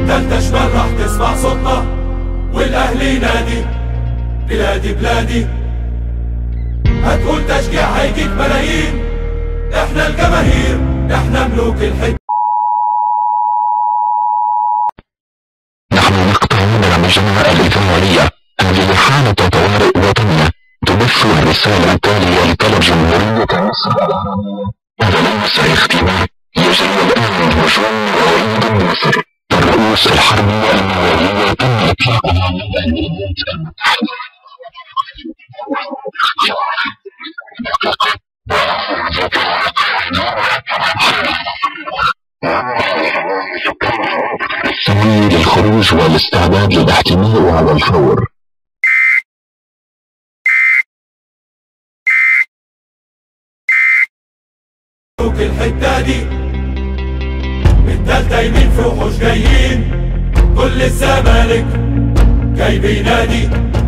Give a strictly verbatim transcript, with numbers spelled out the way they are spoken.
بالتالتة شمال راح تسمع صوتنا والاهلي ينادي بلادي بلادي. هتقول تشجيع هيجيك ملايين، احنا الجماهير احنا ملوك الحج. نحن نقطع برامجنا الإذاعية. هذه حالة طوارئ وطنية تبث الرسالة التالية لطلب جمهورية مصر العربية وليس اختبار. يجري الآن هجوم رهيب مصر. الرؤوس الحربية النووية تم إطلاقها من الولايات المتحدة. السعي للخروج والاستعداد للاحتماء على الفور. الحدادي بالتالتة يمين في وحوش جايين، كل الزمالك جاي بينادي